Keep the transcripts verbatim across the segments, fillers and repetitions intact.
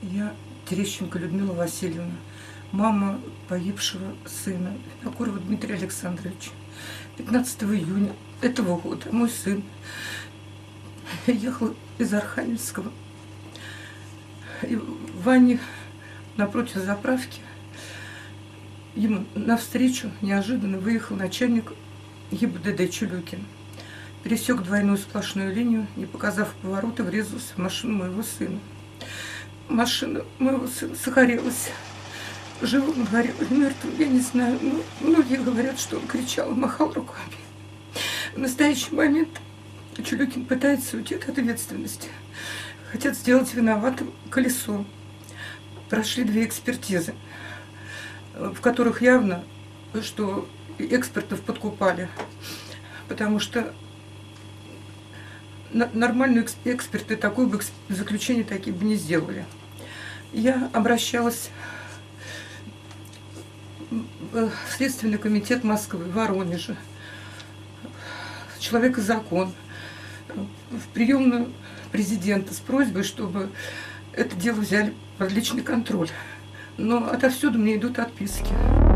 Я Терещенко Людмила Васильевна, мама погибшего сына Винокурова Дмитрия Александровича. пятнадцатого июня этого года мой сын ехал из Архангельского. И в Ване напротив заправки ему навстречу неожиданно выехал начальник ГИБДД Чулюкин. Пересек двойную сплошную линию, не показав поворота, врезался в машину моего сына. Машина моего сына загорелась. Живым он горел, мертвым, я не знаю. Но многие говорят, что он кричал и махал руками. В настоящий момент Чулюкин пытается уйти от ответственности. Хотят сделать виноватым колесо. Прошли две экспертизы, в которых явно, что экспертов подкупали. Потому что нормальные эксперты такое бы заключение такие бы не сделали. Я обращалась в Следственный комитет Москвы, в Воронеже, «Человек и закон», в приемную президента с просьбой, чтобы это дело взяли под личный контроль. Но отовсюду мне идут отписки.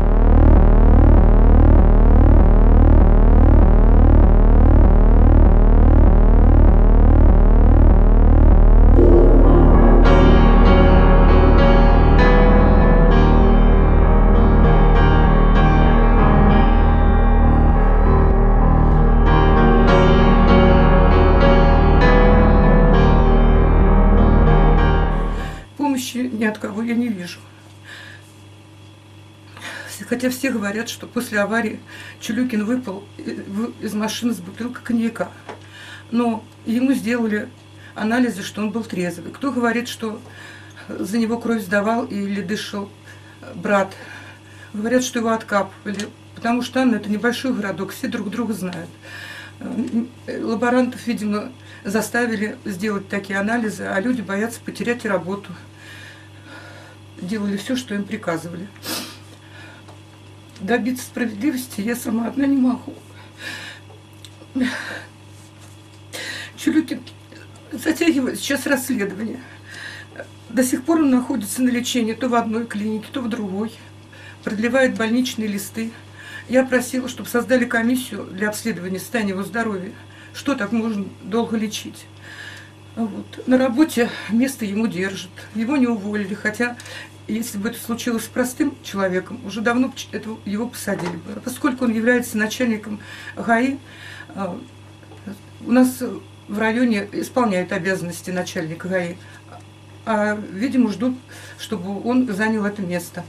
Ни от кого я не вижу. Хотя все говорят, что после аварии Чулюкин выпал из машины с бутылкой коньяка. Но ему сделали анализы, что он был трезвый. Кто говорит, что за него кровь сдавал или дышал брат. Говорят, что его откапывали. Потому что Анна — это небольшой городок, все друг друга знают. Лаборантов, видимо, заставили сделать такие анализы, а люди боятся потерять работу. Делали все, что им приказывали. Добиться справедливости я сама одна не могу. Чулюкин затягивает сейчас расследование. До сих пор он находится на лечении то в одной клинике, то в другой. Продлевает больничные листы. Я просила, чтобы создали комиссию для обследования состояния его здоровья. Что так можно долго лечить? Вот. На работе место ему держат, его не уволили, хотя если бы это случилось с простым человеком, уже давно это, его посадили бы. А поскольку он является начальником ГАИ, у нас в районе исполняют обязанности начальника ГАИ, а, видимо, ждут, чтобы он занял это место.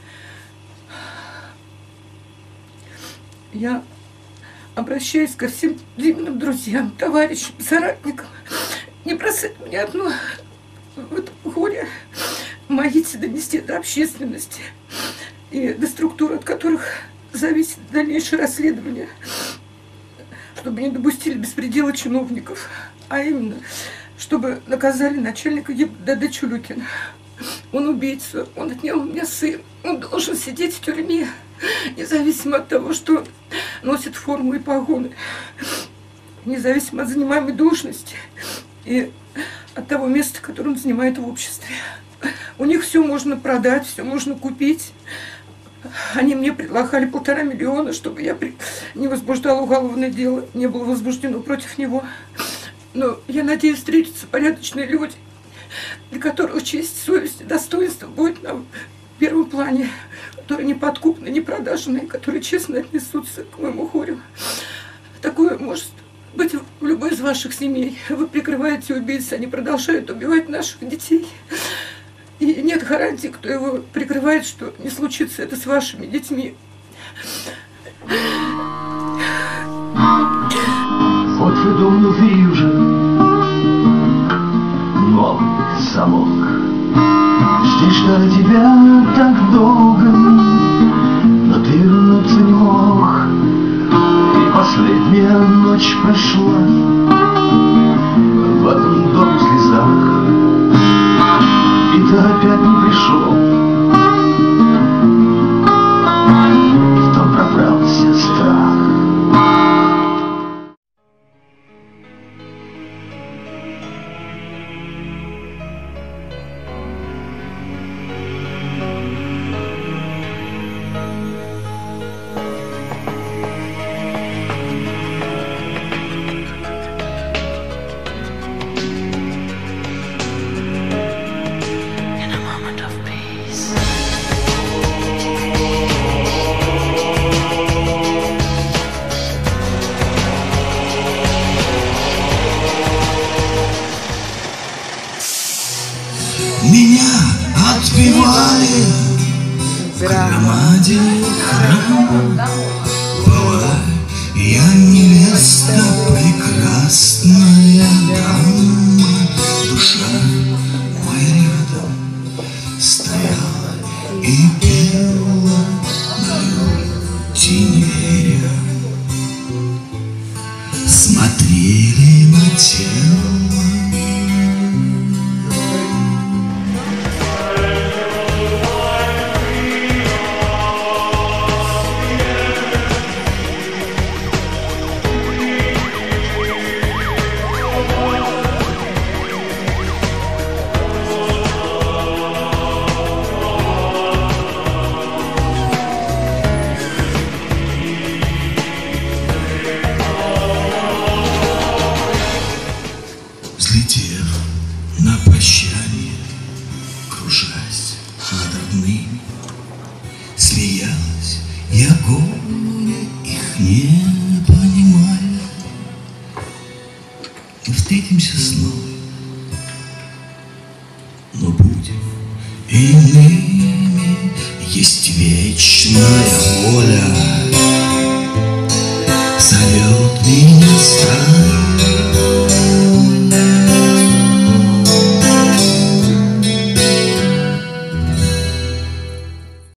Я обращаюсь ко всем Диминым друзьям, товарищам, соратникам. Не бросать меня одну в это горе. Помогите донести до общественности и до структур, от которых зависит дальнейшее расследование, чтобы не допустили беспредела чиновников, а именно, чтобы наказали начальника ГИБДД Чулюкина. Он убийца, он отнял у меня сын, он должен сидеть в тюрьме, независимо от того, что он носит форму и погоны, независимо от занимаемой должности и от того места, которое он занимает в обществе. У них все можно продать, все можно купить. Они мне предлагали полтора миллиона, чтобы я не возбуждала уголовное дело, не было возбуждено против него. Но я надеюсь, встретятся порядочные люди, для которых честь, совесть и достоинство будет на первом плане, которые не подкупны, не продажные, которые честно отнесутся к моему горю. Такое может быть в любой из ваших семей. Вы прикрываете убийц, они продолжают убивать наших детей. И нет гарантии, кто его прикрывает, что не случится это с вашими детьми. Вот и дом внутри уже новый замок. Здесь ждали тебя так долго, но ты вернуться не мог. И последняя ночь прошла в этом доме в слезах. И ты опять не пришел, в том пробрался страх. отпевали в громаде храма. Я невеста прекрасная дама, душа моя рядом стояла и пела мою тень веря. Смотрели на тело. Взлетев на прощание, кружась над родными, смеялась я горе их не понимая. Мы встретимся снова, но будем иными. Есть вечная воля